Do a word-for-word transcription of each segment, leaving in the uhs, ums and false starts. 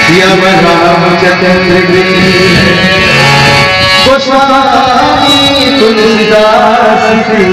यम रामचंद्र की गोस्वामी तुलसीदास की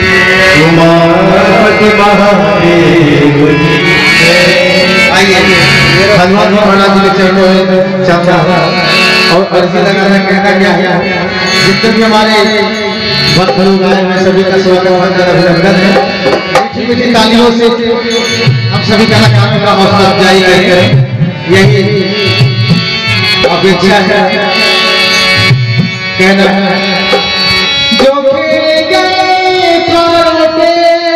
उमापति महादेव की। आइए हनुमान महाराज जी के चरणों में चंदा और अर्जी लगाना कहना क्या है। जितने भी हमारे भक्त लोग आए हैं सभी का स्वागत अभिनंदन है। मीठी मीठी तालियों से हम सभी कलाकारों का हौसला अफजाई करें, यही अपेक्षा है। कहना जो फिर गए प्राणों पे,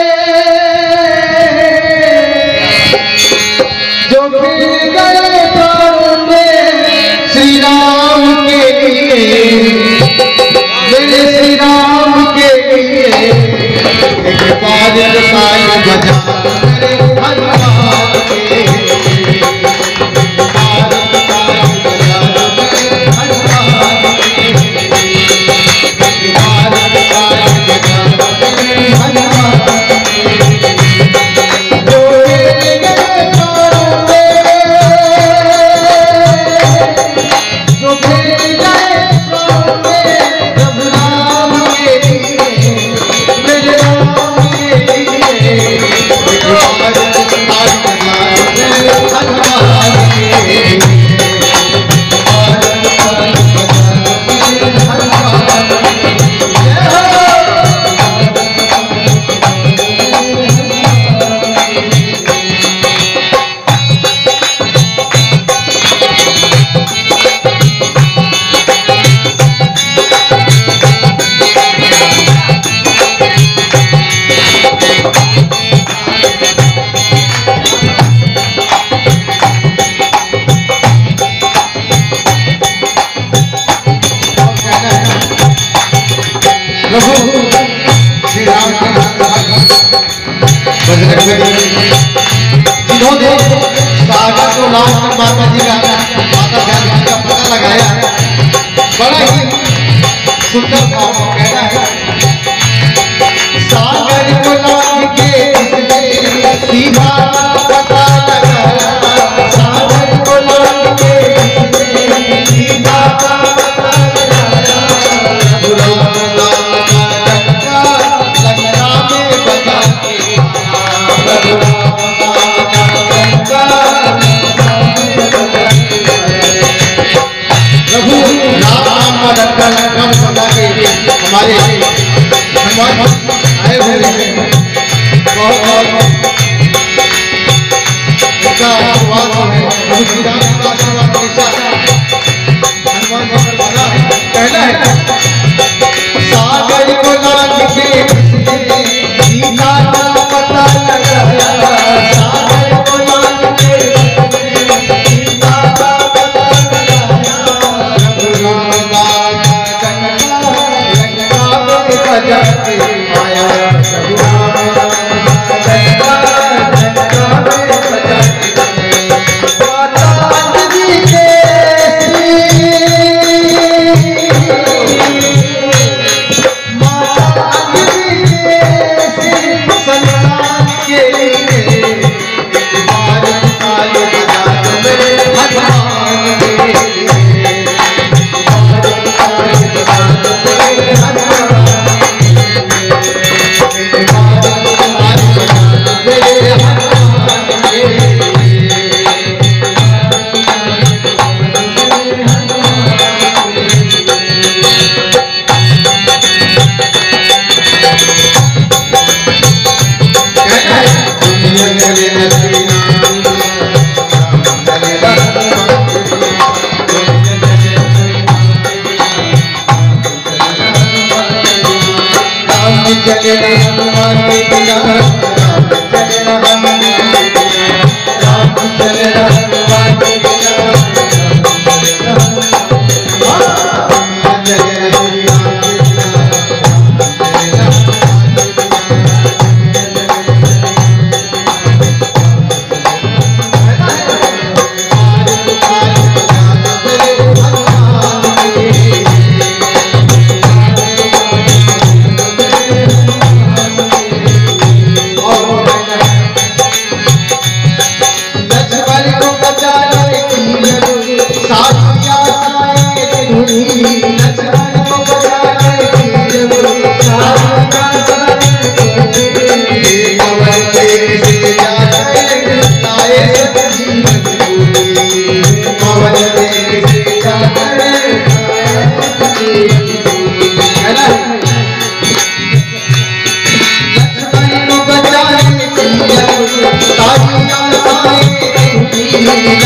जो फिर गए प्राणों पे श्री राम के लिए, मेरे श्री राम के लिए एक बार ताली बजा जिन्होंने सागर को लास्ट माता जी का माता ध्यान का पता लगाया, बड़ा ही सुंदर भाव कहना है। सागर को लास्ट के सीधा पता लगाया, सागर को लास्ट के सीधा पता लगाया, हमारे हनुमान आए हुए हैं, बहुत बहुत उनका आशीर्वाद है। प्रभु श्री राम का आशीर्वाद हमेशा हनुमान जी पर बना है। कहना है सागर को लांघ के सीधा पता लगाया, सागर को लांघ के सीधा पता लगाया, जाते आया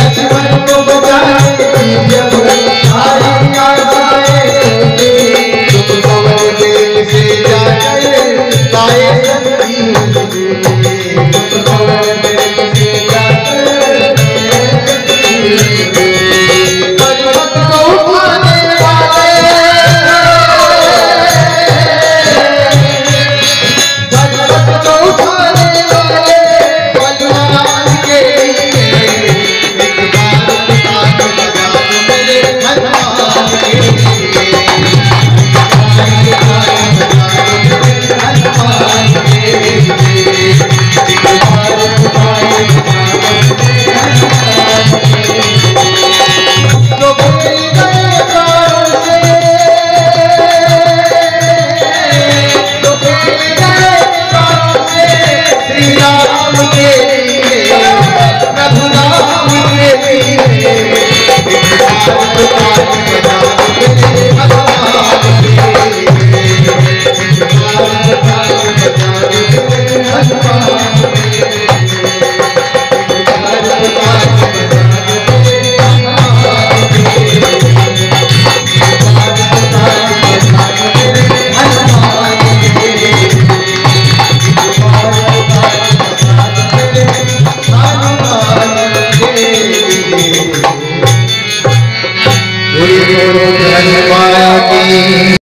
लक्ष्मण को बचाए जब सारी आशाएं तुम पवन वेग से जाकर लाए संजीवनी तुम पवन वेग से जाकर पर्वत को उठाने वाले पर्वत को उठाने वाले बलवान के Thank you.